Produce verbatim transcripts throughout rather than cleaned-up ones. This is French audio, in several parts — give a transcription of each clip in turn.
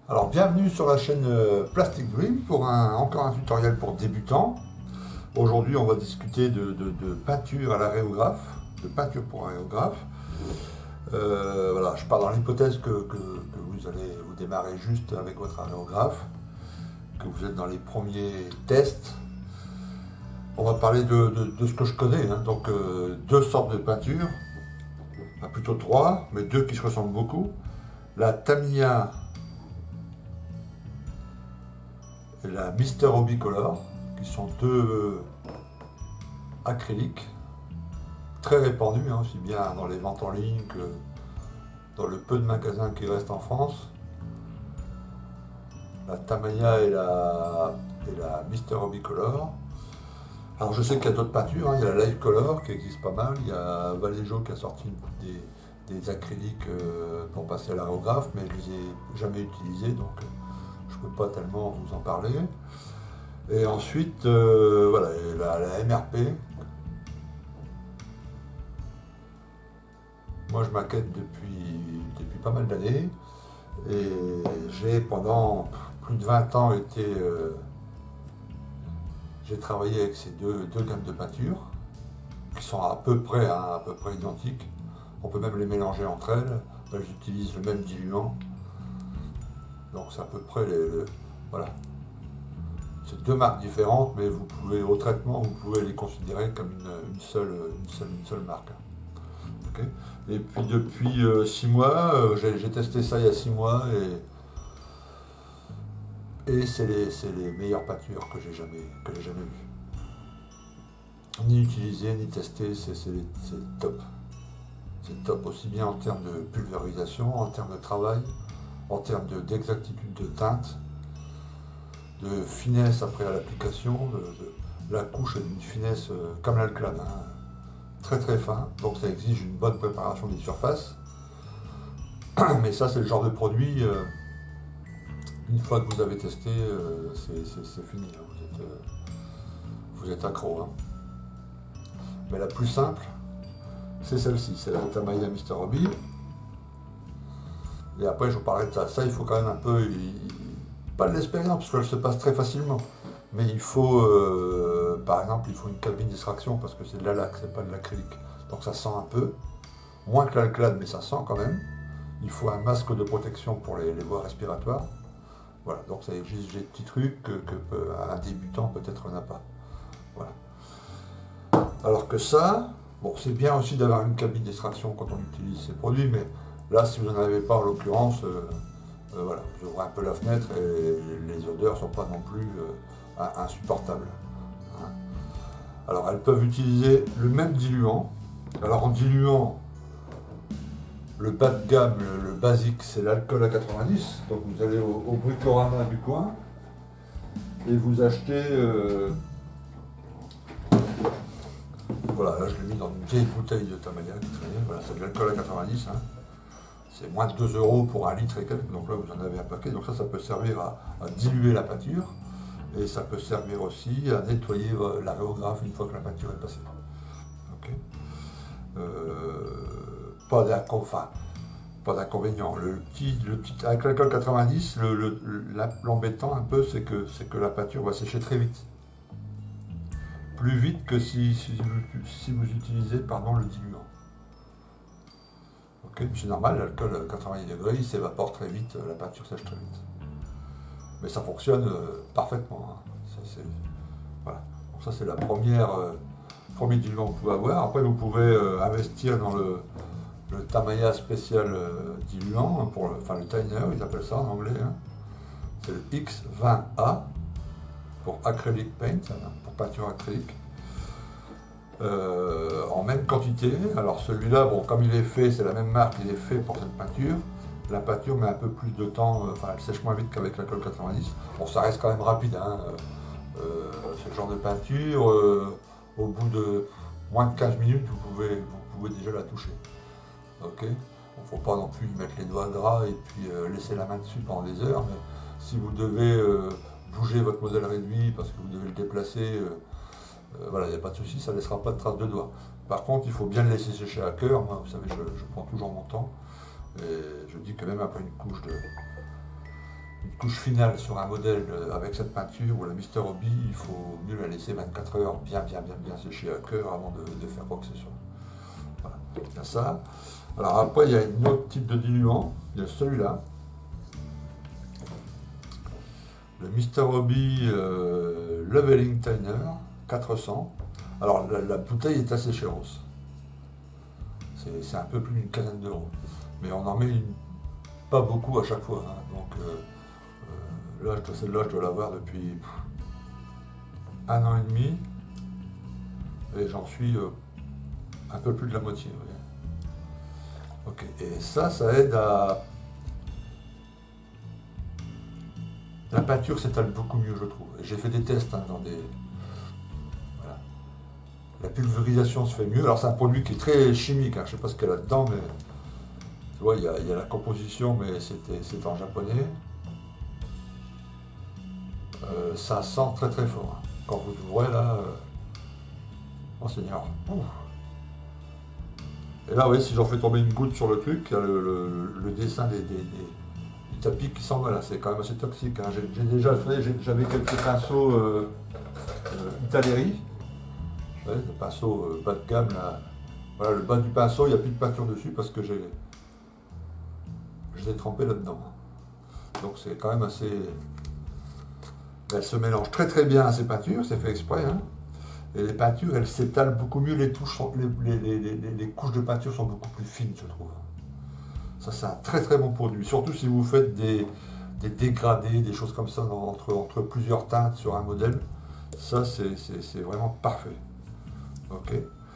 Alors bienvenue sur la chaîne euh, Plastic Dream pour un, encore un tutoriel pour débutants. Aujourd'hui on va discuter de, de, de peinture à l'aréographe, de peinture pour aréographe. Euh, voilà, je pars dans l'hypothèse que, que, que vous allez vous démarrer juste avec votre aréographe, que vous êtes dans les premiers tests. On va parler de, de, de ce que je connais, hein. Donc euh, deux sortes de peinture, enfin, plutôt trois, mais deux qui se ressemblent beaucoup. La Tamiya et la Mister Hobby Color, qui sont deux acryliques très répandus, hein, aussi bien dans les ventes en ligne que dans le peu de magasins qui restent en France. La Tamiya et la, et la Mister Hobby Color. Alors je sais qu'il y a d'autres peintures, hein. Il y a la Live Color qui existe pas mal, il y a Vallejo qui a sorti des, des acryliques euh, pour passer à l'aérographe, mais je les ai jamais utilisés, donc euh, je ne peux pas tellement vous en parler. Et ensuite, euh, voilà, la, la M R P. Moi je maquette depuis, depuis pas mal d'années, et j'ai pendant plus de vingt ans été... Euh, J'ai travaillé avec ces deux, deux gammes de peinture qui sont à peu près, hein, à peu près identiques. On peut même les mélanger entre elles. Elles utilisent le même diluant. Donc c'est à peu près les, les voilà. C'est deux marques différentes, mais vous pouvez au traitement, vous pouvez les considérer comme une, une, seule, une, seule, une seule marque. Okay. Et puis depuis euh, six mois, euh, j'ai testé ça il y a six mois et Et c'est les, les meilleures peintures que j'ai jamais, que j'ai jamais vues. Ni utilisées, ni testées, c'est top. C'est top aussi bien en termes de pulvérisation, en termes de travail, en termes d'exactitude de, de teinte, de finesse après à l'application. La couche est d'une finesse euh, comme l'alclad, hein, très très fin, donc ça exige une bonne préparation des surfaces. Mais ça c'est le genre de produit... Euh, Une fois que vous avez testé, euh, c'est fini, hein. Vous êtes, euh, vous êtes accro. Hein. Mais la plus simple, c'est celle-ci, c'est la Tamiya Mister Hobby. Et après, je vous parlerai de ça. Ça, il faut quand même un peu, il, pas de l'expérience, parce qu'elle se passe très facilement. Mais il faut, euh, par exemple, il faut une cabine d'extraction, parce que c'est de la laque, c'est pas de l'acrylique. Donc ça sent un peu, moins que l'alclad, mais ça sent quand même. Il faut un masque de protection pour les, les voies respiratoires. Voilà, donc ça existe des petits trucs que, que un débutant peut-être n'a pas. Voilà. Alors que ça, bon, c'est bien aussi d'avoir une cabine d'extraction quand on utilise ces produits, mais là, si vous n'en avez pas en l'occurrence, euh, euh, voilà, vous ouvrez un peu la fenêtre et les odeurs ne sont pas non plus euh, insupportables. Hein. Alors, elles peuvent utiliser le même diluant. Alors, en diluant, le bas de gamme, le, le basique, c'est l'alcool à quatre-vingt-dix. Donc vous allez au, au Bricorama du coin et vous achetez... Euh, voilà, là je l'ai mis dans une vieille bouteille de Tamiya qui traînait. Voilà, c'est de l'alcool à quatre-vingt-dix. Hein. C'est moins de deux euros pour un litre et quelques. Donc là vous en avez un paquet. Donc ça, ça peut servir à, à diluer la peinture. Et ça peut servir aussi à nettoyer l'aréographe une fois que la peinture est passée. Okay. Euh, Pas d'inconvénient. Le petit, le petit, avec l'alcool quatre-vingt-dix, l'embêtant un peu, c'est que, que la peinture va sécher très vite. Plus vite que si, si, vous, si vous utilisez pardon, le diluant. Okay. C'est normal, l'alcool à quatre-vingt-dix degrés, il s'évapore très vite, la peinture sèche très vite. Mais ça fonctionne euh, parfaitement. Hein. Ça, voilà. Donc ça c'est la première, euh, premier diluant que vous pouvez avoir. Après vous pouvez euh, investir dans le le Tamiya spécial euh, diluant, hein, pour le, enfin le Thinner, ils appellent ça en anglais. Hein. C'est le X vingt A pour acrylic paint, hein, pour peinture acrylique. Euh, en même quantité. Alors celui-là, bon, comme il est fait, c'est la même marque, il est fait pour cette peinture. La peinture met un peu plus de temps, euh, enfin elle sèche moins vite qu'avec l'alcool quatre-vingt-dix. Bon, ça reste quand même rapide. Hein. Euh, c'est le genre de peinture, euh, au bout de moins de quinze minutes, vous pouvez, vous pouvez déjà la toucher. Ok, il ne faut pas non plus y mettre les doigts gras et puis euh, laisser la main dessus pendant des heures, mais si vous devez euh, bouger votre modèle réduit parce que vous devez le déplacer, euh, euh, voilà, il n'y a pas de souci, ça ne laissera pas de traces de doigts. Par contre, il faut bien le laisser sécher à cœur. Moi, vous savez, je, je prends toujours mon temps et je dis que même après une couche de une couche finale sur un modèle avec cette peinture ou la Mister Hobby, il faut mieux la laisser vingt-quatre heures bien bien bien bien sécher à cœur avant de, de faire quoi que ce soit. Voilà, il y a ça. Alors après il y a un autre type de diluant, il y a celui-là. Le Mister Hobby euh, Leveling Thinner quatre cents. Alors la, la bouteille est assez chère. C'est un peu plus d'une quinzaine d'euros. Mais on en met une, pas beaucoup à chaque fois. Hein. Donc euh, euh, là, celle-là, je dois l'avoir depuis pff, un an et demi. Et j'en suis euh, un peu plus de la moitié. Ok. Et ça, ça aide à... La peinture s'étale beaucoup mieux, je trouve. J'ai fait des tests hein, dans des... Voilà. La pulvérisation se fait mieux. Alors c'est un produit qui est très chimique, hein. Je ne sais pas ce qu'il y a là-dedans, mais... Tu vois, il y, a, il y a la composition, mais c'est en japonais. Euh, ça sent très très fort. Hein. Quand vous ouvrez là... Euh... Oh Seigneur. Ouh. Et là, oui, si j'en fais tomber une goutte sur le truc, il y a le, le, le dessin des... des, des tapis qui s'en va là, c'est quand même assez toxique. Hein. J'ai déjà fait, j'avais quelques pinceaux euh, euh, Italeri, des pinceaux euh, bas de gamme là. Voilà, le bas du pinceau, il n'y a plus de peinture dessus parce que j'ai je l'ai trempé là-dedans. Donc c'est quand même assez. Elles se mélangent très très bien à ces peintures, c'est fait exprès. Hein. Et les peintures, elles s'étalent beaucoup mieux, les touches sont, les, les, les, les, les couches de peinture sont beaucoup plus fines, je trouve. Ça, c'est un très très bon produit, surtout si vous faites des, des dégradés, des choses comme ça dans, entre, entre plusieurs teintes sur un modèle. Ça, c'est vraiment parfait. Ok.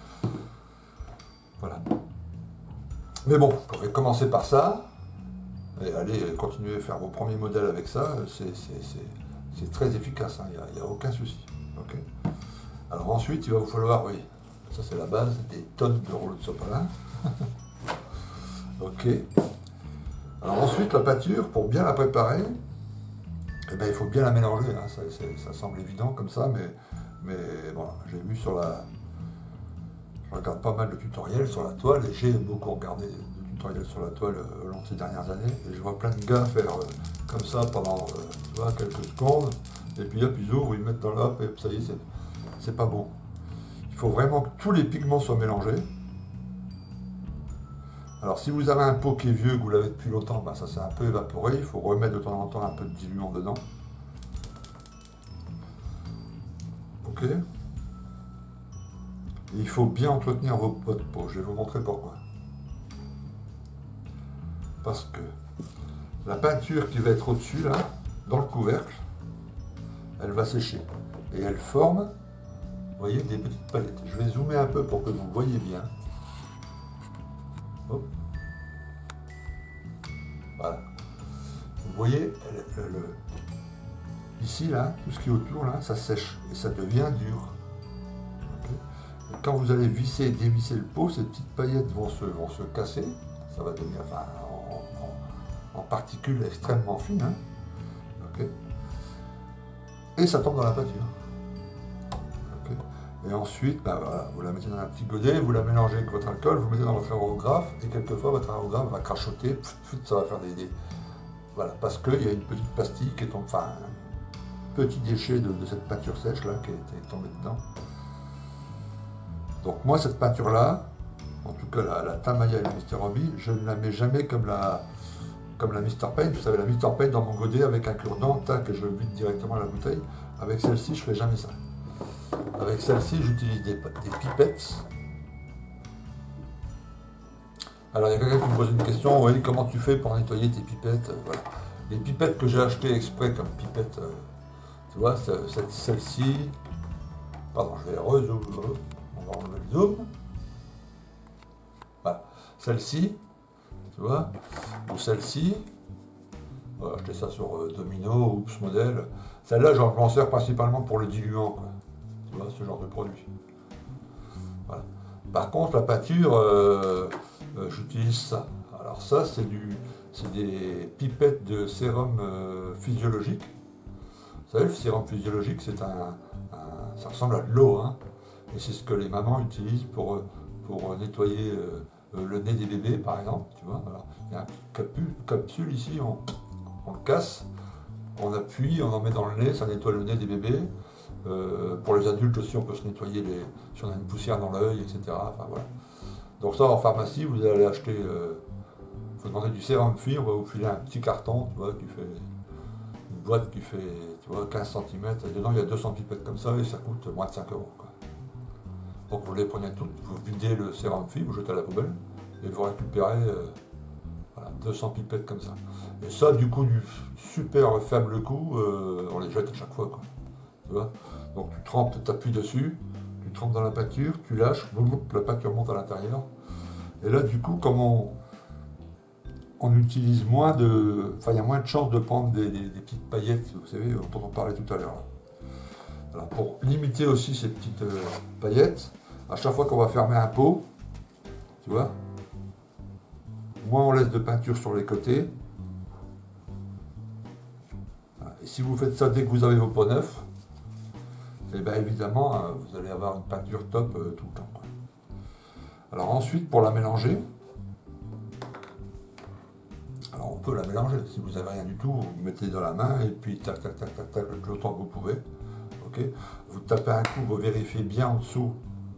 Voilà. Mais bon, vous pouvez commencer par ça, et allez continuer à faire vos premiers modèles avec ça. C'est très efficace, il hein, n'y a, a aucun souci. Ok. Alors ensuite, il va vous falloir, oui, ça c'est la base, des tonnes de rouleaux de sopalin. Ok. Alors ensuite, la peinture, pour bien la préparer, eh ben, il faut bien la mélanger. Hein. Ça, ça semble évident comme ça, mais, mais bon, j'ai vu sur la... Je regarde pas mal de tutoriels sur la toile, et j'ai beaucoup regardé de tutoriels sur la toile euh, au long de ces dernières années, et je vois plein de gars faire euh, comme ça pendant euh, tu vois, quelques secondes, et puis hop, ils ouvrent, ils mettent dans l'hop, et ça y est, c'est pas bon. Il faut vraiment que tous les pigments soient mélangés. Alors si vous avez un pot qui est vieux, que vous l'avez depuis longtemps, ben ça s'est un peu évaporé, il faut remettre de temps en temps un peu de diluant dedans. Ok. Et il faut bien entretenir vos pots de pot, je vais vous montrer pourquoi. Parce que la peinture qui va être au-dessus, là, dans le couvercle, elle va sécher. Et elle forme, vous voyez, des petites palettes. Je vais zoomer un peu pour que vous voyez bien. Hop. Voilà. Vous voyez, le, le, ici, là, tout ce qui est autour, là, ça sèche et ça devient dur. Okay. Et quand vous allez visser et dévisser le pot, ces petites paillettes vont se, vont se casser. Ça va devenir enfin, en, en, en particules extrêmement fines. Hein. Okay. Et ça tombe dans la peinture. Okay. Et ensuite, ben voilà, vous la mettez dans un petit godet, vous la mélangez avec votre alcool, vous mettez dans votre aérographe, et quelquefois votre aérographe va crachoter, pff, pff, ça va faire des... des... Voilà, parce qu'il y a une petite pastille qui est tombée, enfin, un petit déchet de, de cette peinture sèche là, qui est tombé dedans. Donc moi, cette peinture-là, en tout cas la, la Tamiya et la Mister Hobby, je ne la mets jamais comme la, comme la Mister Paint. Vous savez, la Mister Paint dans mon godet avec un cure-dent, tac, et je vide directement la bouteille. Avec celle-ci, je ne fais jamais ça. Avec celle-ci, j'utilise des, des pipettes. Alors, il y a quelqu'un qui me pose une question, oui, comment tu fais pour nettoyer tes pipettes? Voilà. Les pipettes que j'ai achetées exprès comme pipettes, euh, tu vois, celle-ci, pardon, je vais rezoom, on va enlever le zoom. Voilà, celle-ci, tu vois, ou celle-ci, voilà, acheté ça sur euh, Domino, Oops Model. Celle-là, j'en m'en sers principalement pour le diluant, quoi. Tu vois, ce genre de produit. Voilà. Par contre, la peinture, euh, euh, j'utilise ça. Alors ça, c'est du, c'est des pipettes de sérum euh, physiologique. Vous savez, le sérum physiologique, c'est un, un, ça ressemble à de l'eau, hein, et c'est ce que les mamans utilisent pour, pour nettoyer euh, le nez des bébés, par exemple. Tu vois, alors, il y a une capsule, capsule ici, on, on le casse, on appuie, on en met dans le nez, ça nettoie le nez des bébés. Euh, pour les adultes aussi, on peut se nettoyer les, si on a une poussière dans l'œil, et cetera. Enfin, voilà. Donc ça, en pharmacie, vous allez acheter, il euh, faut demander du sérum Phi, on va vous filer un petit carton, tu vois, qui fait une boîte qui fait, tu vois, quinze centimètres, et dedans il y a deux cents pipettes comme ça, et ça coûte moins de cinq euros, quoi. Donc vous les prenez toutes, vous videz le sérum Phi, vous jetez à la poubelle, et vous récupérez euh, voilà, deux cents pipettes comme ça. Et ça, du coup, du super faible coût, euh, on les jette à chaque fois, quoi. Tu vois. Donc tu trempes, tu appuies dessus, tu trempes dans la peinture, tu lâches, boum, boum, la peinture monte à l'intérieur. Et là, du coup, comme on, on utilise moins de... Enfin, il y a moins de chances de prendre des, des, des petites paillettes, vous savez, dont on parlait tout à l'heure. Alors, pour limiter aussi ces petites euh, paillettes, à chaque fois qu'on va fermer un pot, tu vois, moins on laisse de peinture sur les côtés. Et si vous faites ça dès que vous avez vos pots neufs, et bien évidemment, euh, vous allez avoir une peinture top euh, tout le temps, quoi. Alors ensuite, pour la mélanger, alors on peut la mélanger. Si vous n'avez rien du tout, vous mettez dans la main et puis tac, tac, tac, tac, tac, le temps que vous pouvez. Okay, vous tapez un coup, vous vérifiez bien en dessous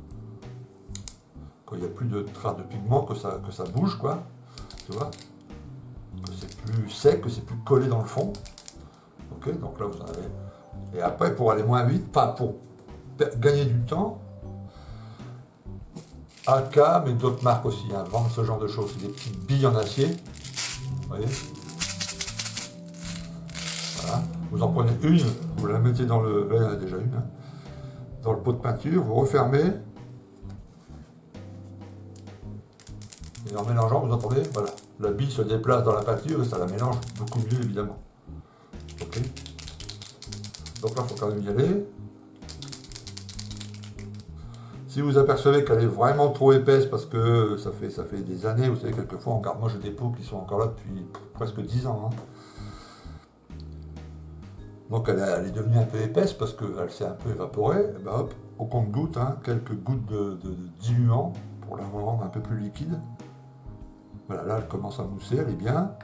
qu'il n'y a plus de traces de pigment, que ça, que ça bouge, quoi. Tu vois, que c'est plus sec, que c'est plus collé dans le fond. Ok, donc là vous en avez. Et après, pour aller moins vite, pas pour gagner du temps, A K, mais d'autres marques aussi, hein, vendent ce genre de choses. C'est des petites billes en acier. Vous voyez, voilà. Vous en prenez une, vous la mettez dans le. Là, il y en a déjà une. Hein, dans le pot de peinture, vous refermez. Et en mélangeant, vous entendez, voilà. La bille se déplace dans la peinture et ça la mélange beaucoup mieux, évidemment. Ok. Donc là, il faut quand même y aller. Si vous apercevez qu'elle est vraiment trop épaisse, parce que ça fait, ça fait des années, vous savez, quelquefois, on garde, moi j'ai des pots qui sont encore là depuis presque dix ans. Hein. Donc elle, elle est devenue un peu épaisse parce qu'elle s'est un peu évaporée. Et ben hop, au compte-gouttes, hein, quelques gouttes de, de, de diluant pour la rendre un peu plus liquide. Voilà, là elle commence à mousser, elle est bien.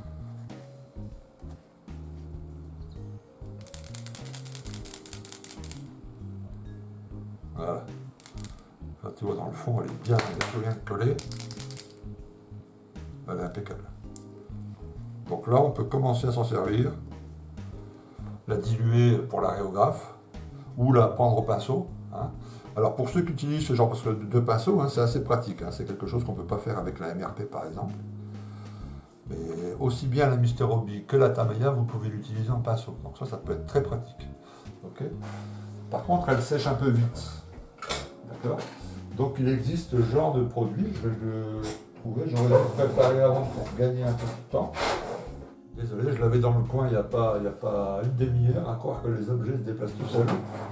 Voilà. Là, tu vois, dans le fond, elle est bien, il n'y a plus rien de collé. Elle est impeccable. Donc là, on peut commencer à s'en servir. La diluer pour l'aréographe ou la prendre au pinceau. Hein. Alors pour ceux qui utilisent ce genre parce que de pinceau, hein, c'est assez pratique. Hein. C'est quelque chose qu'on ne peut pas faire avec la M R P par exemple. Mais aussi bien la Mister Hobby que la Tamiya, vous pouvez l'utiliser en pinceau. Donc ça, ça peut être très pratique. Okay. Par contre, elle sèche un peu vite. D'accord. Donc il existe ce genre de produit. Je vais le trouver. J'aurais dû le préparer avant pour gagner un peu de temps. Désolé, je l'avais dans le coin il n'y a pas, il y a pas une demi-heure, à croire que les objets se déplacent tout seuls.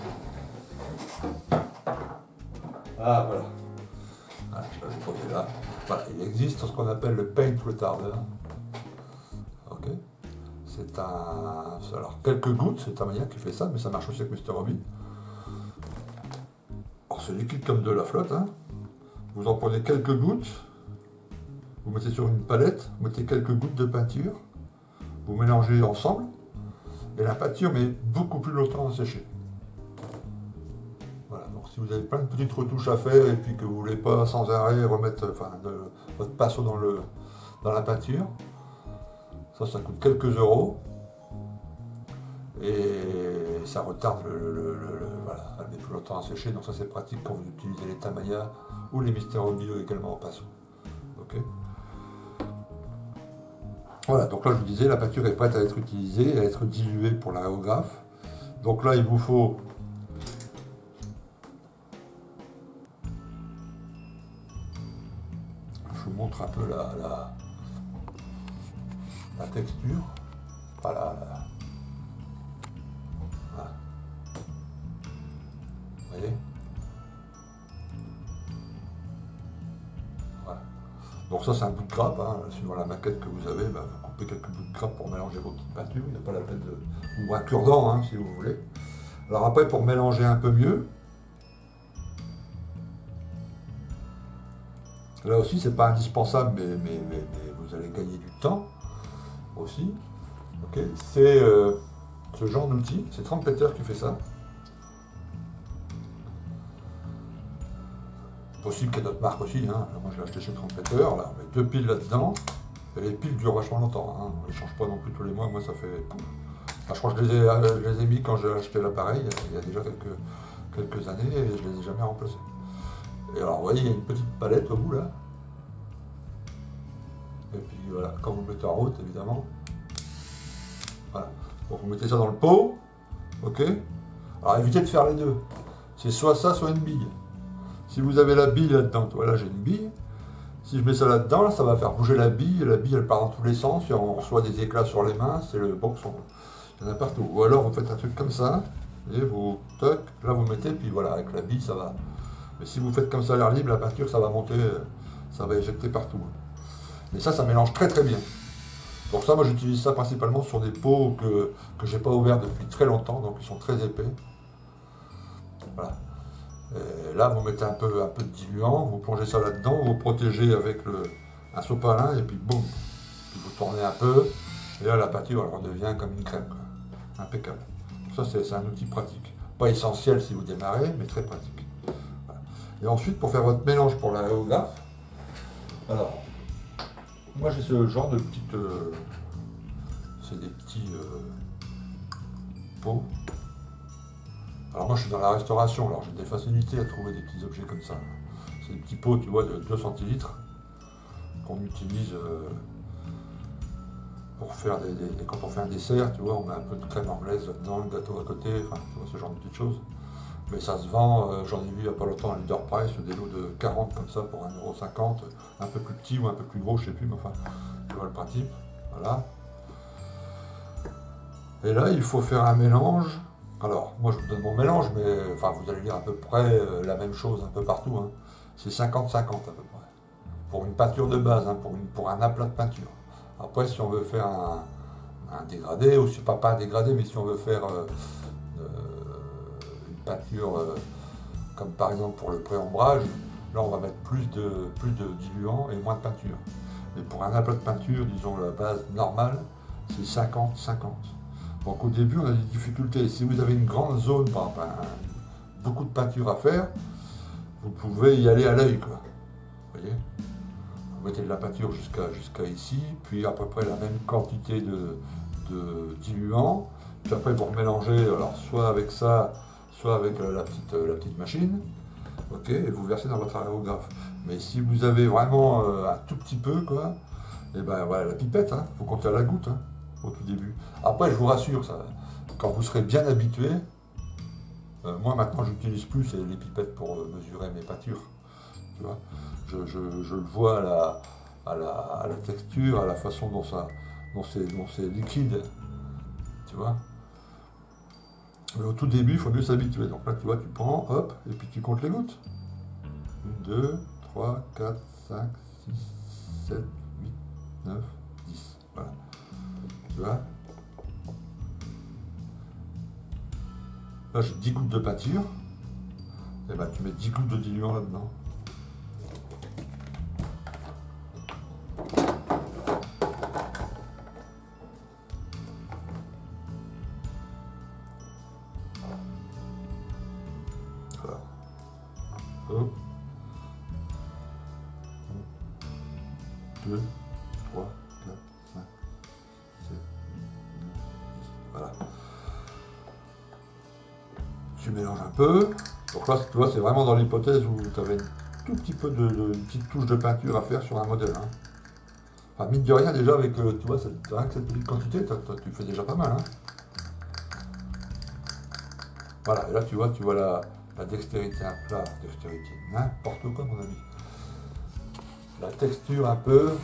Ah voilà. Voilà, je l'avais posé là. Voilà, il existe ce qu'on appelle le paint retarder. Ok. C'est un. Alors quelques gouttes, c'est Tamiya qui fait ça, mais ça marche aussi avec Mister Hobby. Alors c'est liquide comme de la flotte, hein. Vous en prenez quelques gouttes, vous mettez sur une palette, vous mettez quelques gouttes de peinture. Vous mélangez ensemble et la peinture met beaucoup plus longtemps à sécher. Voilà, donc si vous avez plein de petites retouches à faire et puis que vous ne voulez pas sans arrêt remettre enfin, de, votre pinceau dans, le, dans la peinture, ça, ça coûte quelques euros et ça retarde le, le, le, le voilà, elle met plus longtemps à sécher, donc ça c'est pratique quand vous utilisez les Tamiya ou les Mister Hobby également en pinceau. Okay. Voilà, donc là je vous disais, la peinture est prête à être utilisée, à être diluée pour l'aérographe. Donc là il vous faut je vous montre un peu la, la, la texture. Voilà, voilà. Vous voyez? Voilà. Donc ça c'est un bout de grappe, hein. Suivant la maquette que vous avez, bah, vous coupez quelques bouts de grappe pour mélanger vos petites peintures, il n'y a pas la peine de... ou un cure-dent hein, si vous voulez. Alors après pour mélanger un peu mieux, là aussi c'est pas indispensable mais, mais, mais, mais vous allez gagner du temps aussi. Okay. C'est euh, ce genre d'outil. C'est Trumpeter qui fait ça. Possible qu'il y ait d'autres marques aussi. Hein. Moi, je l'ai acheté chez Trumpeter. Là, on met deux piles là-dedans. Et les piles durent vachement longtemps. Hein. On ne les change pas non plus tous les mois. Moi, ça fait... Enfin, je crois que je les, ai, je les ai mis quand j'ai acheté l'appareil, il y a déjà quelques, quelques années, et je ne les ai jamais remplacés. Et alors, vous voyez, il y a une petite palette au bout, là. Et puis, voilà, quand vous le mettez en route, évidemment. Voilà. Donc, vous mettez ça dans le pot. OK. Alors, évitez de faire les deux. C'est soit ça, soit une bille. Si vous avez la bille là-dedans, voilà, j'ai une bille. Si je mets ça là-dedans, là, ça va faire bouger la bille. La bille, elle part dans tous les sens. Et on reçoit des éclats sur les mains. C'est le boxon. Il y en a partout. Ou alors, vous faites un truc comme ça. Et vous, toc, là, vous mettez. Puis voilà, avec la bille, ça va. Mais si vous faites comme ça à l'air libre, la peinture, ça va monter. Ça va éjecter partout. Mais ça, ça mélange très très bien. Pour ça, moi, j'utilise ça principalement sur des pots que, que j'ai pas ouverts depuis très longtemps. Donc, ils sont très épais. Voilà. Et là, vous mettez un peu, un peu de diluant, vous plongez ça là-dedans, vous protégez avec le, un sopalin et puis boum, puis vous tournez un peu, et là la peinture elle redevient comme une crème, quoi. Impeccable. Ça c'est un outil pratique. Pas essentiel si vous démarrez, mais très pratique. Voilà. Et ensuite, pour faire votre mélange pour l'aérographe, alors, moi j'ai ce genre de petites, euh, c'est des petits euh, pots. Alors moi je suis dans la restauration, alors j'ai des facilités à trouver des petits objets comme ça. C'est des petits pots, tu vois, de deux centilitres qu'on utilise euh, pour faire des, des, quand on fait un dessert, tu vois, on met un peu de crème anglaise là-dedans, le gâteau à côté, enfin tu vois, ce genre de petites choses. Mais ça se vend, euh, j'en ai vu il n'y a pas longtemps à Leader Price, des lots de quarante comme ça pour un euro cinquante, un peu plus petit ou un peu plus gros, je sais plus, mais enfin, tu vois le principe, voilà. Et là il faut faire un mélange. Alors, moi je vous donne mon mélange, mais enfin, vous allez lire à peu près euh, la même chose un peu partout. Hein. C'est cinquante cinquante à peu près. Pour une peinture de base, hein, pour, une, pour un aplat de peinture. Après, si on veut faire un, un dégradé, ou si pas, pas un dégradé, mais si on veut faire euh, euh, une peinture euh, comme par exemple pour le pré-ombrage, là on va mettre plus de, plus de diluant et moins de peinture. Mais pour un aplat de peinture, disons la base normale, c'est cinquante cinquante. Donc au début, on a des difficultés. Si vous avez une grande zone, par exemple, un, beaucoup de peinture à faire, vous pouvez y aller à l'œil, quoi. Vous voyez? Vous mettez de la peinture jusqu'à jusqu'à ici, puis à peu près la même quantité de, de diluant. Puis après, vous remélangez, alors soit avec ça, soit avec la petite, la petite machine, ok, et vous versez dans votre aérographe. Mais si vous avez vraiment euh, un tout petit peu, quoi, et ben voilà, la pipette, hein, faut compter à la goutte. Hein. Au tout début. Après, je vous rassure, ça, quand vous serez bien habitué, euh, moi maintenant j'utilise plus les pipettes pour euh, mesurer mes peintures. Tu vois, je, je, je le vois à la, à, la, à la texture, à la façon dont ça, dont c'est liquide. Tu vois. Mais au tout début, il faut mieux s'habituer. Donc là, tu vois, tu prends, hop, et puis tu comptes les gouttes. un, deux, trois, quatre, cinq, six, sept, huit, neuf, dix. Voilà. Tu vois? Là j'ai dix gouttes de peinture. Et ben tu mets dix gouttes de diluant là-dedans. Voilà. Hop. un, deux, trois, quatre, cinq. Voilà. Tu mélanges un peu. Donc là, tu vois, c'est vraiment dans l'hypothèse où tu avais un tout petit peu de, de une petite touche de peinture à faire sur un modèle. Hein. Enfin, mine de rien, déjà, avec euh, tu vois, cette, avec cette petite quantité, t as, t as, tu fais déjà pas mal. Hein. Voilà, et là, tu vois, tu vois la, la dextérité, un plat, dextérité, n'importe quoi, mon ami. La texture un peu.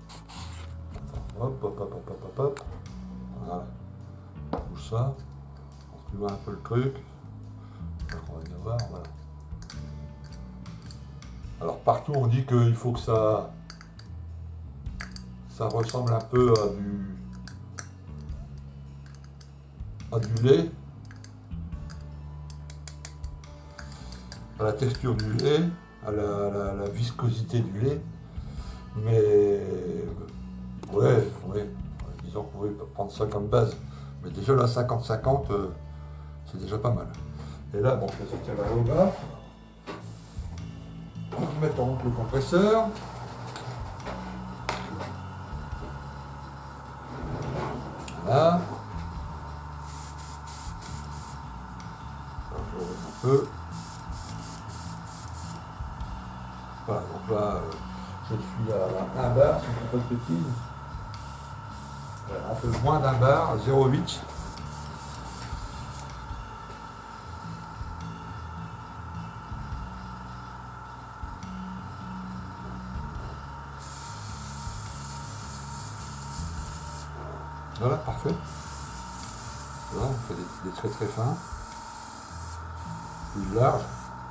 Hop, hop, hop, hop, hop, hop, hop. Voilà. Tout ça. Tu vois un peu le truc. Donc on va bien voir, voilà. Alors partout on dit qu'il faut que ça ça ressemble un peu à du à du lait, à la texture du lait, à la, à la, la viscosité du lait, mais ouais, ouais, disons qu'on pourrait prendre ça comme base. Mais déjà là, cinquante cinquante, euh, c'est déjà pas mal. Et là, bon, je vais sortir l'aérographe. On va mettre en route le compresseur. Voilà. Je reviens un peu. Voilà, donc là, euh, je suis à un bar, si je ne fais pas de bêtises. Voilà, un peu moins d'un bar, zéro virgule huit. Voilà, parfait. Voilà, on fait des, des traits très fins, plus larges.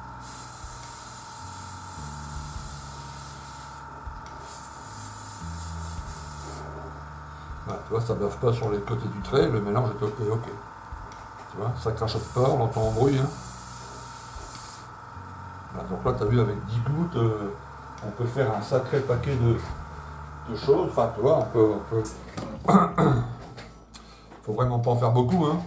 Voilà, tu vois, ça ne bave pas sur les côtés du trait, le mélange est ok, ok. Tu vois, ça crachote pas, on entend un bruit. Hein. Voilà, donc là, tu as vu, avec dix gouttes, euh, on peut faire un sacré paquet de, de choses. Enfin, tu vois, on peut... On peut... faut vraiment pas en faire beaucoup, hein.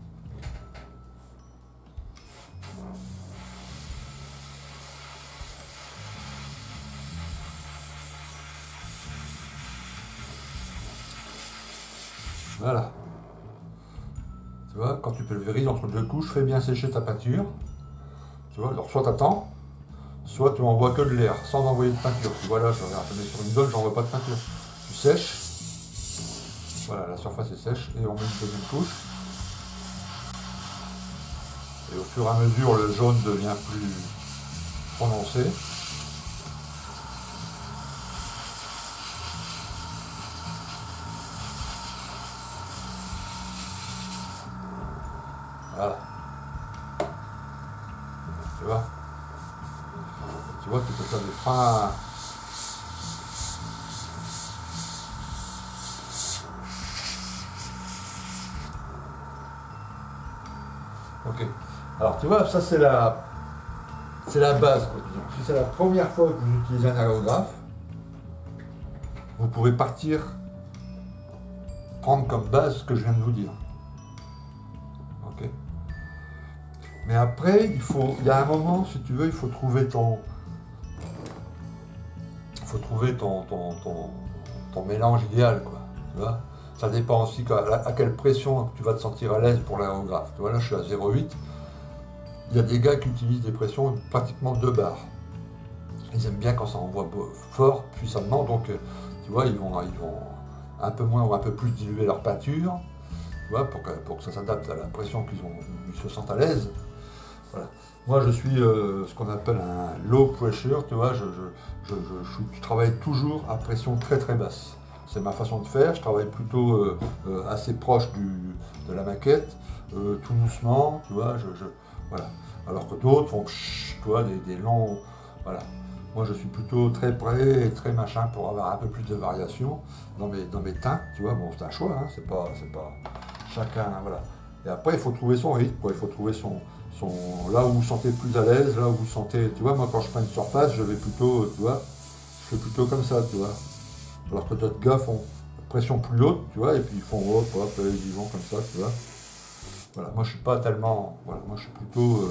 Voilà. Tu vois, quand tu pulvérises entre deux couches, fais bien sécher ta peinture. Tu vois, alors soit tu attends, soit tu envoies que de l'air, sans envoyer de peinture. Tu vois là, je regarde, je mets sur une donne, j'envoie pas de peinture. Tu sèches. Voilà, la surface est sèche et on met une deuxième couche. Et au fur et à mesure, le jaune devient plus prononcé. Voilà. Tu vois? Tu vois, tu peux faire des fins. Ok. Alors tu vois, ça c'est la c'est la base. Si c'est la première fois que vous utilisez un aérographe, vous pouvez partir prendre comme base ce que je viens de vous dire. Ok. Mais après, il faut, il y a un moment, si tu veux, il faut trouver ton, il faut trouver ton, ton, ton, ton mélange idéal, quoi. Tu vois, ça dépend aussi à, à quelle pression tu vas te sentir à l'aise pour l'aérographe. Tu vois, là, je suis à zéro virgule huit. Il y a des gars qui utilisent des pressions pratiquement deux bars. Ils aiment bien quand ça envoie fort, puissamment, donc tu vois, ils vont, ils vont un peu moins ou un peu plus diluer leur peinture, tu vois, pour que, pour que ça s'adapte à la pression qu'ils ont, ils se sentent à l'aise. Voilà. Moi, je suis euh, ce qu'on appelle un low pressure, tu vois, je, je, je, je, je travaille toujours à pression très très basse. C'est ma façon de faire, je travaille plutôt euh, euh, assez proche du, de la maquette, euh, tout doucement, tu vois, je, je, voilà. Alors que d'autres font, psh, tu vois, des, des longs, voilà. Moi, je suis plutôt très près et très machin pour avoir un peu plus de variation dans mes, dans mes teints, tu vois. Bon, c'est un choix, hein, c'est pas, c'est pas chacun, voilà. Et après, il faut trouver son rythme, quoi. Il faut trouver son, son, là où vous vous sentez plus à l'aise, là où vous vous sentez, tu vois. Moi, quand je peins une surface, je vais plutôt, tu vois, je fais plutôt comme ça, tu vois. Alors que d'autres gars font pression plus haute, tu vois, et puis ils font hop, hop, ils vont comme ça, tu vois. Voilà, moi, je suis pas tellement, voilà, moi, je suis plutôt.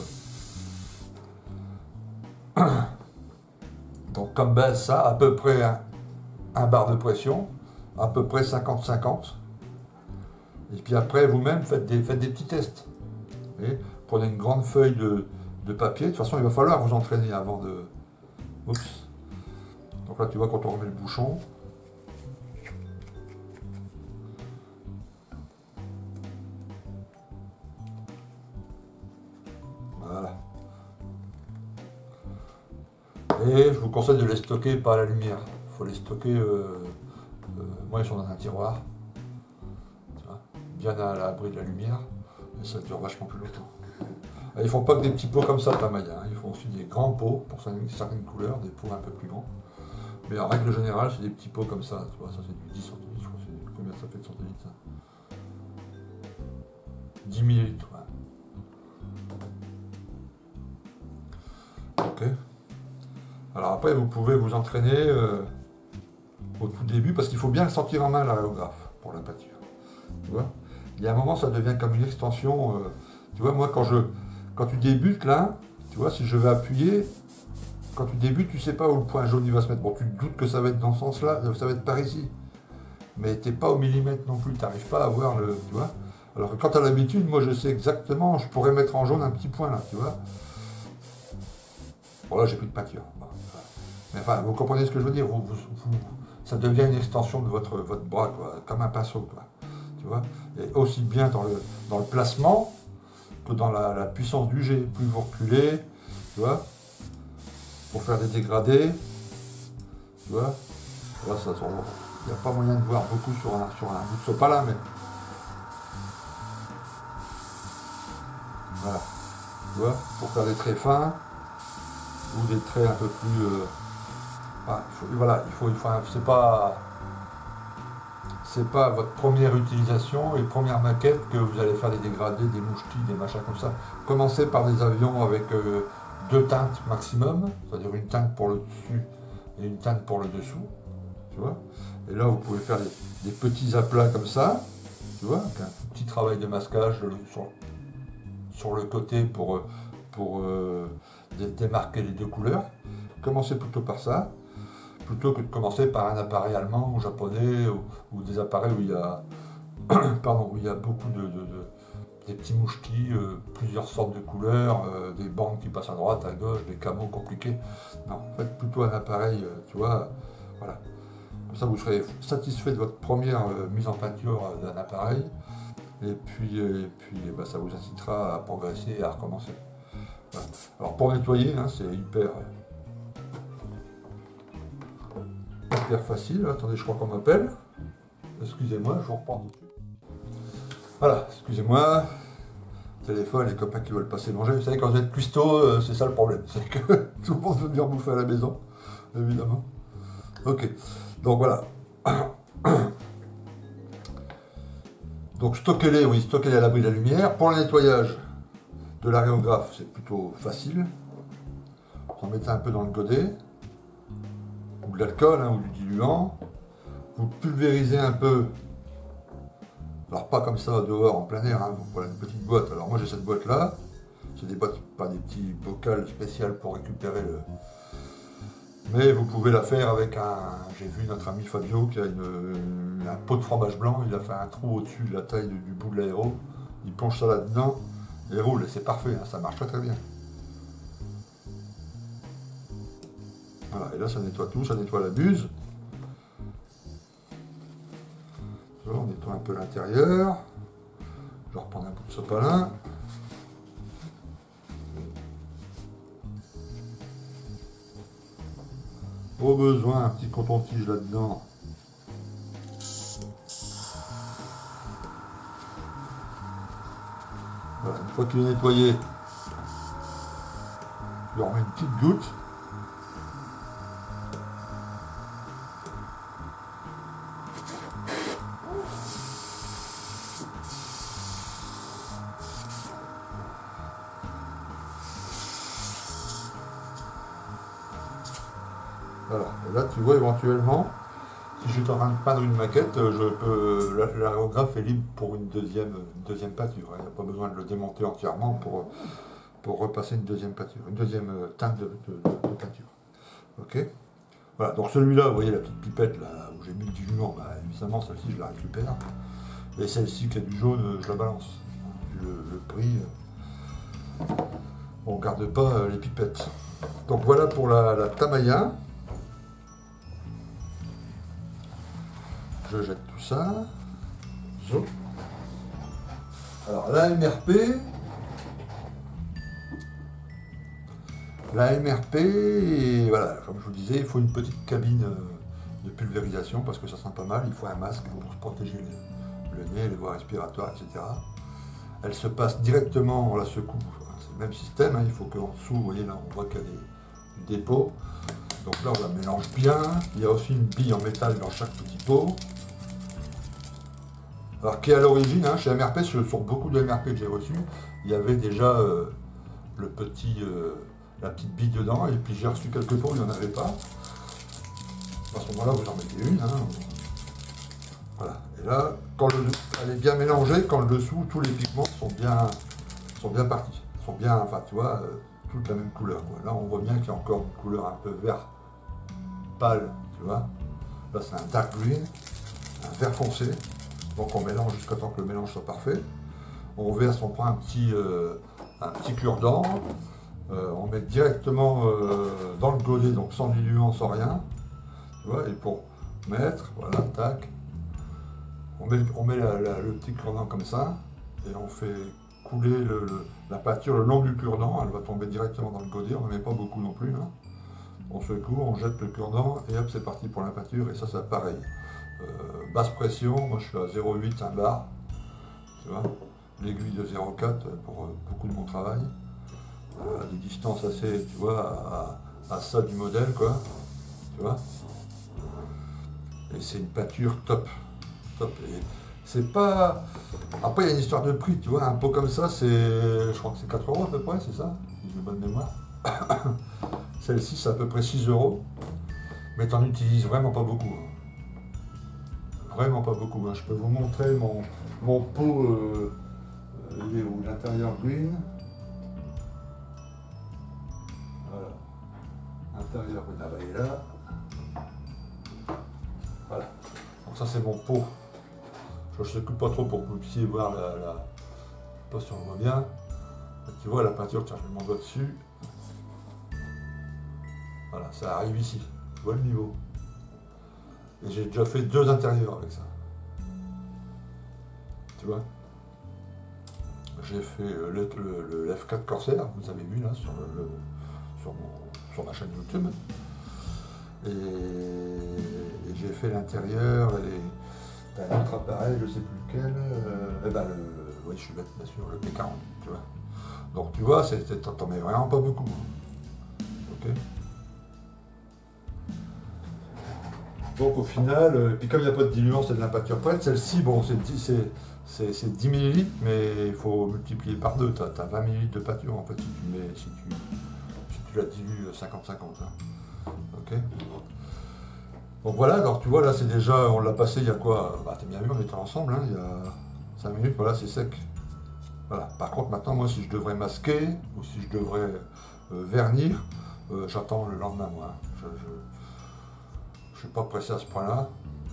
Euh... Donc comme base ça, à peu près un, un bar de pression, à peu près cinquante cinquante. Et puis après vous-même faites des, faites des petits tests. Et prenez une grande feuille de, de papier, de toute façon il va falloir vous entraîner avant de... Oups. Donc là tu vois quand on remet le bouchon. Voilà. Et je vous conseille de les stocker par la lumière. Il faut les stocker, euh, euh, moi ils sont dans un tiroir, tu vois, bien à l'abri de la lumière, et ça dure vachement plus longtemps. Et ils font pas que des petits pots comme ça, Tamiya, hein. Ils font aussi des grands pots pour certaines couleurs, des pots un peu plus grands. Mais en règle générale, c'est des petits pots comme ça, tu vois, ça c'est du dix centilitres, je crois, c'est combien ça fait de centilitres ça dix millilitres, ouais. Ok. Alors après, vous pouvez vous entraîner euh, au tout début, parce qu'il faut bien le sentir en main l'aérographe pour la peinture. Tu vois. il y a un moment, ça devient comme une extension. Euh, tu vois, moi, quand, je, quand tu débutes là, tu vois, si je vais appuyer, quand tu débutes, tu sais pas où le point jaune il va se mettre. Bon, tu te doutes que ça va être dans ce sens-là, ça va être par ici. Mais tu n'es pas au millimètre non plus, tu n'arrives pas à voir le. Tu vois. Alors que quand tu as l'habitude, moi je sais exactement, je pourrais mettre en jaune un petit point là, tu vois. Bon, là, j'ai plus de peinture. Bon, voilà. Mais enfin, vous comprenez ce que je veux dire, vous, vous, vous, ça devient une extension de votre, votre bras, quoi, comme un pinceau, quoi. Tu vois. Et aussi bien dans le, dans le placement que dans la, la puissance du jet. Plus vous reculez, tu vois, pour faire des dégradés, tu vois. Là, ça, il n'y a pas moyen de voir beaucoup sur un, sur un bout de sopalin, mais voilà, tu vois, pour faire des traits fins ou des traits un peu plus. Euh, ah, il faut, voilà, il faut, il faut, c'est pas, c'est pas votre première utilisation et première maquette que vous allez faire des dégradés, des mouchetis, des machins comme ça. Commencez par des avions avec euh, deux teintes maximum, c'est-à-dire une teinte pour le dessus et une teinte pour le dessous, tu vois. Et là, vous pouvez faire des, des petits aplats comme ça, tu vois, avec un petit travail de masquage sur, sur le côté pour, pour euh, démarquer les deux couleurs. Commencez plutôt par ça, plutôt que de commencer par un appareil allemand ou japonais ou, ou des appareils où il y a, pardon, où il y a beaucoup de, de, de des petits mouchetis, euh, plusieurs sortes de couleurs, euh, des bandes qui passent à droite, à gauche, des camos compliqués. Non, faites plutôt un appareil, euh, tu vois, voilà. Comme ça, vous serez satisfait de votre première euh, mise en peinture euh, d'un appareil. Et puis, euh, et puis eh ben, ça vous incitera à progresser et à recommencer. Voilà. Alors, pour nettoyer, hein, c'est hyper, hyper facile. Attendez, je crois qu'on m'appelle. Excusez-moi, je vous reprends tout de suite. Voilà, excusez-moi. Téléphone, les copains qui veulent passer manger. Vous savez, quand vous êtes cuistot, euh, c'est ça le problème. C'est que tout le monde veut bien bouffer à la maison, évidemment. Ok, donc voilà. Donc stockez-les, oui, stockez-les à l'abri de la lumière. Pour le nettoyage de l'aréographe, c'est plutôt facile. Vous en mettez un peu dans le godet, ou de l'alcool, hein, ou du diluant. Vous pulvérisez un peu. Alors pas comme ça dehors en plein air, hein, vous prenez une petite boîte. Alors moi j'ai cette boîte là, c'est des boîtes, pas des petits bocals spéciaux pour récupérer le. Mais vous pouvez la faire avec un. J'ai vu notre ami Fabio qui a une, une, un pot de fromage blanc, il a fait un trou au-dessus de la taille du, du bout de l'aéro, il plonge ça là-dedans et roule, et c'est parfait, hein, ça marche très très bien. Voilà, et là ça nettoie tout, ça nettoie la buse. On nettoie un peu l'intérieur. Je vais reprendre un bout de sopalin. Au besoin, un petit coton-tige là-dedans. Voilà, une fois qu'il est nettoyé, je leur mets une petite goutte. Voilà, et là tu vois éventuellement, si je suis en train de peindre une maquette, je peux, l'aérographe est libre pour une deuxième, une deuxième peinture. Il n'y a pas besoin de le démonter entièrement pour, pour repasser une deuxième peinture, une deuxième teinte de, de, de peinture. Ok. Voilà, donc celui-là, vous voyez la petite pipette là où j'ai mis le diluant, bah, évidemment celle-ci je la récupère. Et celle-ci qui a du jaune, je la balance. Le, le prix, on ne garde pas les pipettes. Donc voilà pour la, la Tamiya. Je jette tout ça. Zo. Alors la M R P. La M R P, et voilà, comme je vous disais, il faut une petite cabine de pulvérisation parce que ça sent pas mal. Il faut un masque pour se protéger le, le nez, les voies respiratoires, et cetera. Elle se passe directement, on la secoue. C'est le même système, hein. Il faut qu'en dessous, vous voyez là, on voit qu'il y a des, du dépôt. Donc là, on la mélange bien. Il y a aussi une bille en métal dans chaque petit pot. Alors qui est à l'origine, hein, chez M R P, sur beaucoup de M R P que j'ai reçus, il y avait déjà euh, le petit, euh, la petite bille dedans, et puis j'ai reçu quelques pots, il n'y en avait pas. À ce moment-là, vous en mettez une. Hein. Voilà. Et là, quand le, elle est bien mélangée, quand le dessous, tous les pigments sont bien, sont bien partis. Sont bien, enfin tu vois, euh, toute la même couleur. Quoi. Là on voit bien qu'il y a encore une couleur un peu vert pâle, tu vois. Là c'est un dark green, un vert foncé. Donc on mélange jusqu'à temps que le mélange soit parfait. On verse, on prend un petit, euh, un petit cure-dent. Euh, on met directement euh, dans le godet, donc sans diluant, sans rien. Tu vois, et pour mettre, voilà, tac. On met, on met la, la, le petit cure-dent comme ça. Et on fait couler le, le, la pâture le long du cure-dent. Elle va tomber directement dans le godet. On ne met pas beaucoup non plus. Hein. On secoue, on jette le cure-dent et hop, c'est parti pour la pâture. Et ça, c'est pareil. Euh, basse pression, moi je suis à zéro virgule huit, un bar. Tu vois, l'aiguille de zéro virgule quatre pour euh, beaucoup de mon travail. À des distances assez, tu vois, à, à ça du modèle, quoi. Tu vois. Et c'est une pâture top. Top. Et c'est pas... Après, il y a une histoire de prix, tu vois. Un pot comme ça, c'est... Je crois que c'est quatre euros à peu près, c'est ça? Si j'ai bonne mémoire. Celle-ci, c'est à peu près six euros. Mais t'en utilises vraiment pas beaucoup. Vraiment pas beaucoup. Je peux vous montrer mon, mon pot... Euh... Il est où? L'intérieur green. Voilà. Intérieur green. Ah bah, il est là. Voilà. Donc ça, c'est mon pot. Je ne secoue pas trop pour que vous puissiez voir la... la... Je sais pas si on voit bien. Tu vois la peinture, tiens, je mets mon doigt dessus. Voilà, ça arrive ici. Tu vois le niveau. Et j'ai déjà fait deux intérieurs avec ça. Tu vois. J'ai fait le, le, le F quatre Corsair, vous avez vu là sur, le, sur, mon, sur ma chaîne YouTube. Et, et j'ai fait l'intérieur, et un autre appareil, je sais plus lequel. Euh, et ben le, oui, je suis bête, bien sûr, le P quarante, tu vois. Donc tu vois, t'en mets vraiment pas beaucoup. Ok. Donc au final, et puis comme il n'y a pas de diluant, c'est de la pâture prête. Celle-ci, bon, c'est dix millilitres, mais il faut multiplier par deux. Tu as, as vingt millilitres de pâture en fait si tu, mets, si tu, si tu la dilues cinquante cinquante. Hein. Ok. Donc voilà, alors tu vois, là c'est déjà, on l'a passé il y a quoi? Bah, t'as bien vu, on était ensemble, hein, il y a cinq minutes, voilà, c'est sec. Voilà. Par contre, maintenant, moi, si je devrais masquer, ou si je devrais euh, vernir, euh, j'attends le lendemain, moi. Je, je, je suis pas pressé à ce point-là.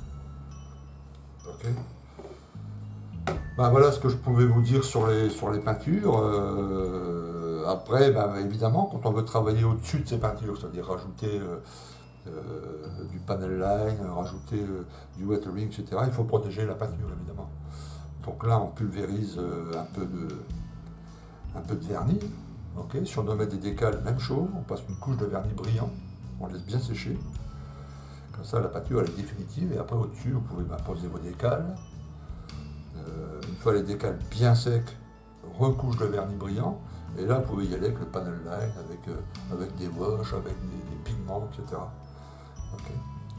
Ok. Ben, voilà ce que je pouvais vous dire sur les, sur les peintures. Euh, après, ben, évidemment, quand on veut travailler au-dessus de ces peintures, c'est-à-dire rajouter euh, euh, du panel line, rajouter euh, du weathering, et cetera, il faut protéger la peinture, évidemment. Donc là, on pulvérise euh, un, peu de, un peu de vernis. Okay. Si on doit mettre des décals, même chose, on passe une couche de vernis brillant, on laisse bien sécher. Comme ça, la peinture elle est définitive. Et après, au-dessus, vous pouvez bah, poser vos décals. Euh, une fois les décals bien secs, recouche de vernis brillant. Et là, vous pouvez y aller avec le panel line, avec, euh, avec des washes, avec des, des pigments, et cetera. Okay.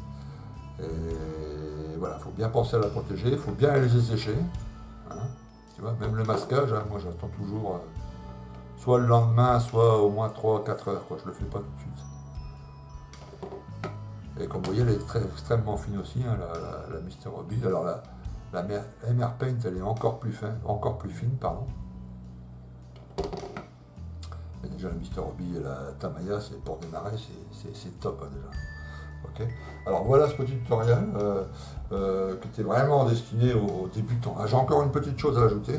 Et voilà, il faut bien penser à la protéger, il faut bien la laisser sécher. Hein. Tu vois, même le masquage, hein, moi j'attends toujours euh, soit le lendemain, soit au moins trois à quatre heures, quoi. Je le fais pas tout de suite. Et comme vous voyez, elle est très, extrêmement fine aussi, hein, la, la, la mister Hobby. Alors la, la M R Paint, elle est encore plus, fin, encore plus fine, pardon. Mais déjà la mister Hobby et la Tamiya, c'est pour démarrer, c'est top hein, déjà. Okay. Alors voilà ce petit tutoriel euh, euh, qui était vraiment destiné aux, aux débutants. Ah, j'ai encore une petite chose à ajouter.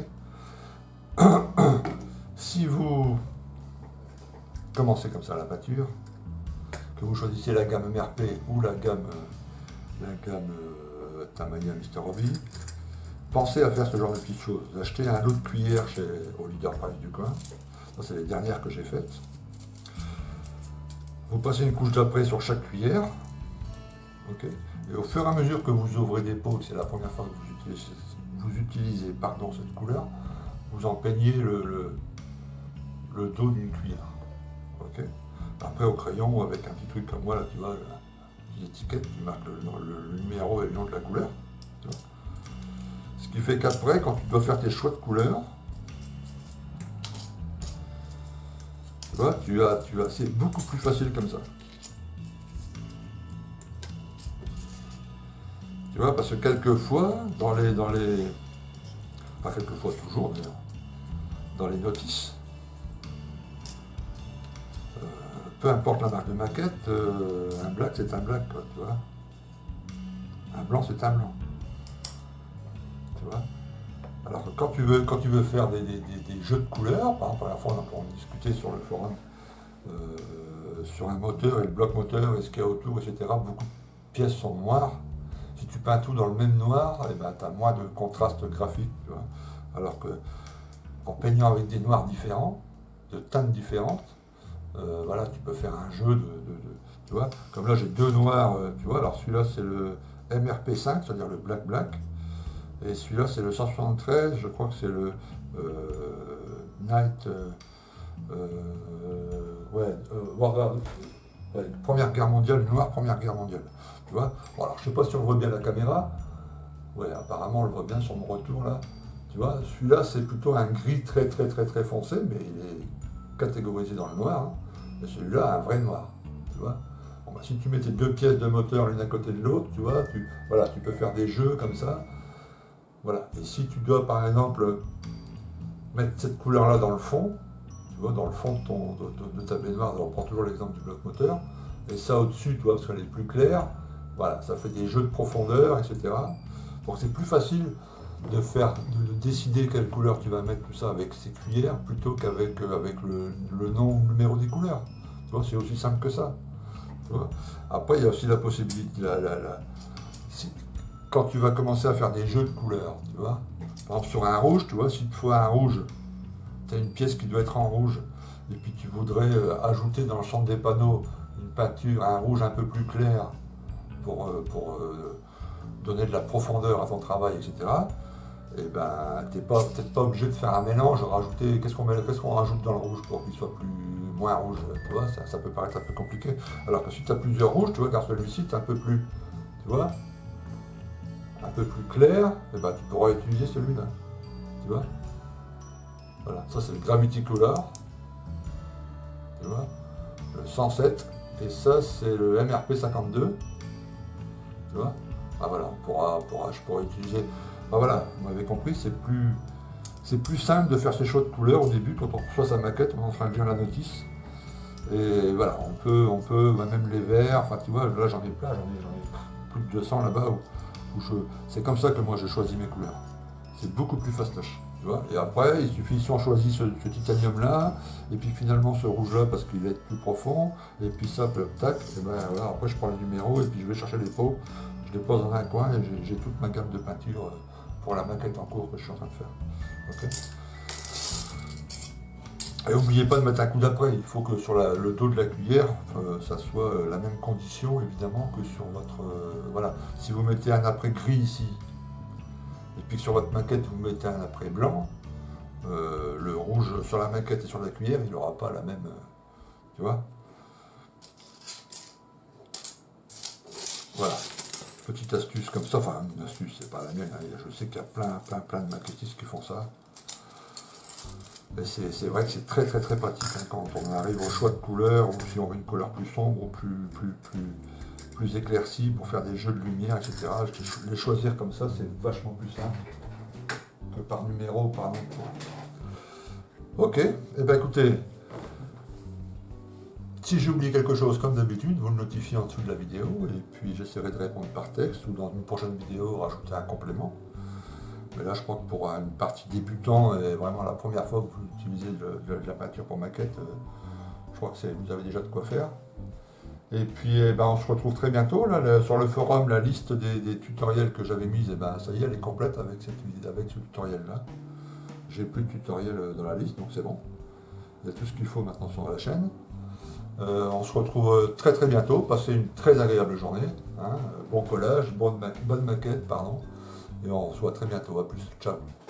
Si vous commencez comme ça la peinture, que vous choisissez la gamme M R P ou la gamme, la gamme euh, Tamiya mister Hobby, pensez à faire ce genre de petites choses. Acheter un lot de cuillères chez, au Leader Price du coin. Ça, c'est les dernières que j'ai faites. Vous passez une couche d'après sur chaque cuillère. Okay. Et au fur et à mesure que vous ouvrez des pots, c'est la première fois que vous utilisez, vous utilisez pardon, cette couleur, vous en peignez le, le, le dos d'une cuillère. Okay. Après au crayon, avec un petit truc comme moi, là, tu vois, une petite étiquette qui marque le, le, le numéro et le nom de la couleur. Tu vois. Ce qui fait qu'après, quand tu dois faire tes choix de couleurs, tu vois, tu as, tu as, c'est beaucoup plus facile comme ça. Tu vois, parce que quelquefois, dans les, dans les, enfin quelquefois toujours d'ailleurs, dans les notices, euh, peu importe la marque de maquette, euh, un black c'est un black, quoi, tu vois. Un blanc c'est un blanc. Tu vois. Alors que quand tu veux, quand tu veux faire des, des, des, des jeux de couleurs, par exemple, à la fois on a discuté sur le forum, euh, sur un moteur et le bloc moteur et ce qu'il y a autour, et cetera. Beaucoup de pièces sont noires. Si tu peins tout dans le même noir, eh ben, tu as moins de contraste graphique. Tu vois. Alors que en peignant avec des noirs différents, de teintes différentes, euh, voilà, tu peux faire un jeu de, de, de tu vois. Comme là j'ai deux noirs, euh, tu vois. Alors celui-là c'est le M R P cinq, c'est-à-dire le black black. Et celui-là, c'est le cent soixante-treize, je crois que c'est le euh, Night, euh, euh, ouais, euh, War, ouais, Première Guerre mondiale, noir, Première Guerre mondiale. Tu vois. Bon, alors, je sais pas si on voit bien la caméra. Ouais, apparemment, on le voit bien sur mon retour là. Tu vois, celui-là, c'est plutôt un gris très, très, très, très foncé, mais il est catégorisé dans le noir. Hein. Et celui-là, un vrai noir. Tu vois. Bon, bah, si tu mettais deux pièces de moteur l'une à côté de l'autre, tu vois, tu, voilà, tu peux faire des jeux comme ça. Voilà. Et si tu dois par exemple mettre cette couleur-là dans le fond, tu vois, dans le fond de, ton, de, de, de ta baignoire, on prend toujours l'exemple du bloc moteur, et ça au-dessus, tu vois, parce qu'elle est plus claire, voilà, ça fait des jeux de profondeur, et cetera. Donc c'est plus facile de faire, de, de décider quelle couleur tu vas mettre tout ça avec ces cuillères, plutôt qu'avec euh, avec le, le nom ou le numéro des couleurs. Tu vois, c'est aussi simple que ça. Tu vois. Après, il y a aussi la possibilité, la, la, la, si, quand tu vas commencer à faire des jeux de couleurs, tu vois, par exemple sur un rouge, tu vois, si tu fais un rouge, tu as une pièce qui doit être en rouge, et puis tu voudrais euh, ajouter dans le champ des panneaux une peinture, un rouge un peu plus clair, pour, euh, pour euh, donner de la profondeur à ton travail, et cetera, et ben, tu n'es peut-être pas obligé de faire un mélange, rajouter, qu'est-ce qu'on qu'est-ce qu'on rajoute dans le rouge pour qu'il soit plus, moins rouge, tu vois, ça, ça peut paraître un peu compliqué. Alors que si tu as plusieurs rouges, tu vois, car celui-ci est un peu plus, tu vois, un peu plus clair, et ben, tu pourras utiliser celui-là, tu vois. Voilà, ça c'est le Gravity Color, tu vois, le cent sept, et ça c'est le M R P cinquante-deux, tu vois. Ah voilà, on pourra, on pourra, je pourrais utiliser, ah voilà, vous m'avez compris, c'est plus, c'est plus simple de faire ces choix de couleurs au début, quand on reçoit sa maquette, on fera bien la notice, et voilà, on peut, on peut, même les verts, enfin tu vois, là j'en ai plein, j'en ai, j'en ai plus de deux cents là-bas, où, où je, c'est comme ça que moi j'ai choisi mes couleurs, c'est beaucoup plus fastoche. Tu vois. Et après, il suffit, si on choisit ce, ce titanium-là, et puis finalement ce rouge-là parce qu'il va être plus profond, et puis ça, tac, et ben voilà, après je prends les numéros, et puis je vais chercher les pots, je les pose dans un coin, et j'ai toute ma gamme de peinture pour la maquette en cours que je suis en train de faire. Okay. Et n'oubliez pas de mettre un coup d'après, il faut que sur la, le dos de la cuillère, euh, ça soit euh, la même condition évidemment que sur votre... Euh, voilà, si vous mettez un après gris ici, et puis sur votre maquette vous mettez un après blanc, euh, le rouge sur la maquette et sur la cuillère, il n'aura pas la même... Euh, tu vois. Voilà. Petite astuce comme ça, enfin une astuce, c'est pas la mienne, hein. Je sais qu'il y a plein, plein, plein de maquettistes qui font ça. Et c'est vrai que c'est très très très pratique hein, quand on arrive au choix de couleurs, ou si on veut une couleur plus sombre ou plus, plus, plus, plus éclaircie pour faire des jeux de lumière, et cetera. Les choisir comme ça, c'est vachement plus simple que par numéro ou par nom. Ok, et eh bien écoutez, si j'ai oublié quelque chose, comme d'habitude, vous le notifiez en dessous de la vidéo, et puis j'essaierai de répondre par texte, ou dans une prochaine vidéo, rajouter un complément. Mais là, je crois que pour une partie débutant, et vraiment la première fois que vous utilisez de, de, de la peinture pour maquette, euh, je crois que vous avez déjà de quoi faire. Et puis, eh ben, on se retrouve très bientôt. Là, le, sur le forum, la liste des, des tutoriels que j'avais mise, eh ben, ça y est, elle est complète avec, cette, avec ce tutoriel-là. J'ai plus de tutoriel dans la liste, donc c'est bon. Il y a tout ce qu'il faut maintenant sur la chaîne. Euh, on se retrouve très très bientôt. Passez une très agréable journée. Hein. Bon collage, bonne, ma bonne maquette, pardon. Et on se voit très bientôt. À plus. Ciao.